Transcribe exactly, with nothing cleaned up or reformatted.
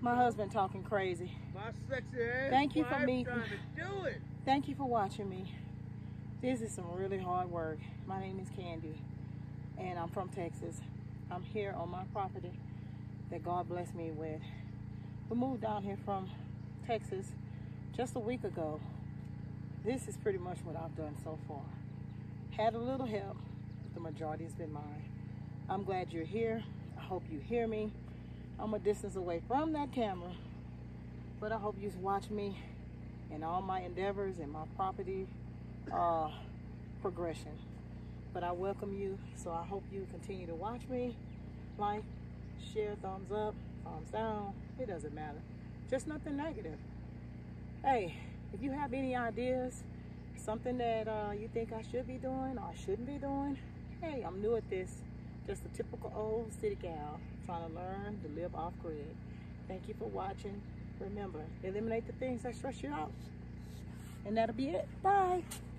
My husband talking crazy. My sexy ass Thank you for wife me. trying to do it. Thank you for watching me. This is some really hard work. My name is Candy, and I'm from Texas. I'm here on my property that God blessed me with. We moved down here from Texas just a week ago. This is pretty much what I've done so far. Had a little help, but the majority has been mine. I'm glad you're here. I hope you hear me. I'm a distance away from that camera, but I hope you watch me in all my endeavors and my property uh, progression. But I welcome you, so I hope you continue to watch me. Like, share, thumbs up, thumbs down. It doesn't matter. Just nothing negative. Hey, if you have any ideas, something that uh, you think I should be doing or I shouldn't be doing, hey, I'm new at this. Just a typical old city gal trying to learn to live off grid. Thank you for watching. Remember, eliminate the things that stress you out. And that'll be it. Bye.